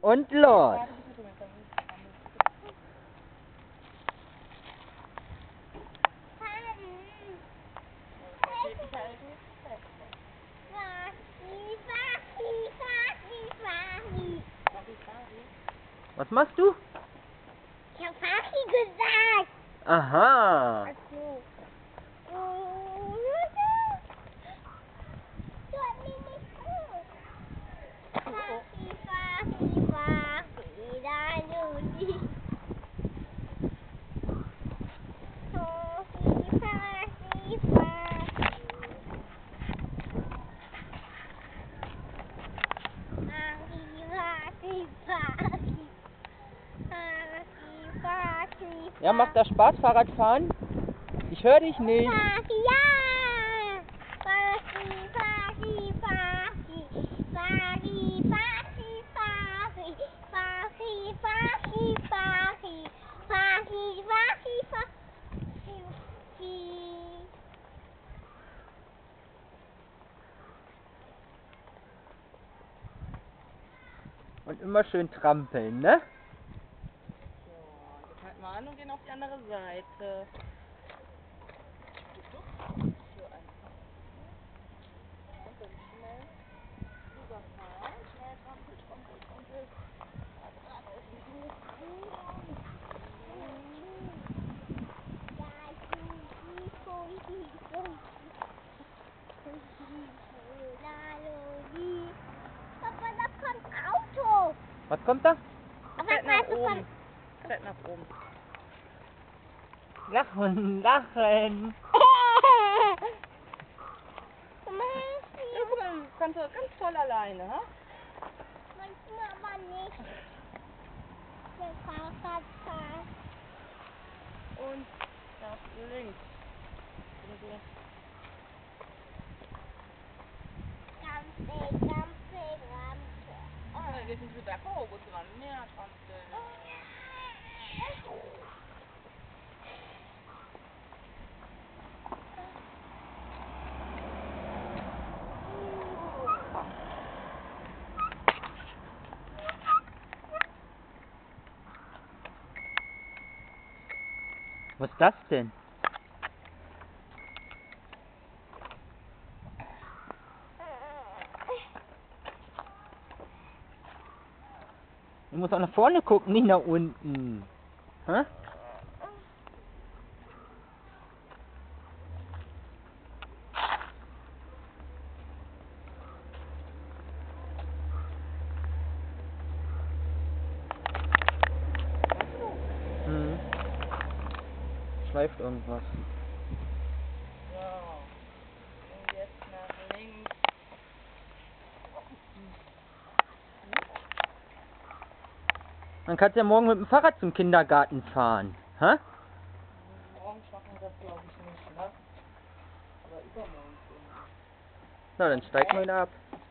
Und los! Was machst du? Ich hab Fachi gesagt. Aha! So. Ja, macht das Spaß, Fahrradfahren? Ich höre dich nicht. Und immer schön trampeln, ne? So, jetzt halten wir an und gehen auf die andere Seite. So einfach. Und dann schnell rüberfahren. Schnell trampel, trampel, trampel. Gerade auf den Hof. Papa, da kommt Auto. Was kommt da? Fährt nach oben. Fährt nach oben. Lachen, lachen. Ja, guck mal, du kannst du ganz toll alleine, ha? Manchmal aber nicht. Der Fahrradfahrer. Und nach links. Und so. Rampe. Ah, wir sind wieder berghoch, wo dran mehr trampeln. Was ist das denn? Du musst auch nach vorne gucken, nicht nach unten. Hä? Hm. Schleift irgendwas. So. Und jetzt nach links. Man kann ja morgen mit dem Fahrrad zum Kindergarten fahren. Hä? Morgen schaffen wir das glaube ich nicht, ne? Aber übermorgen schon. Na, dann steigen wir wieder ab.